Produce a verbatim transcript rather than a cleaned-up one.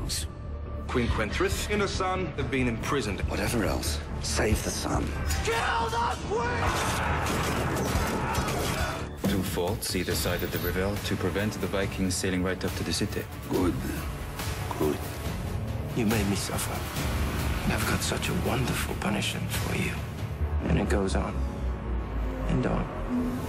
lose. Queen Quentrith and her son have been imprisoned. Whatever else, save the son. Kill the queen! Two forts either side of the river to prevent the Vikings sailing right up to the city. Good. Good. You made me suffer. I've got such a wonderful punishment for you. And it goes on and on.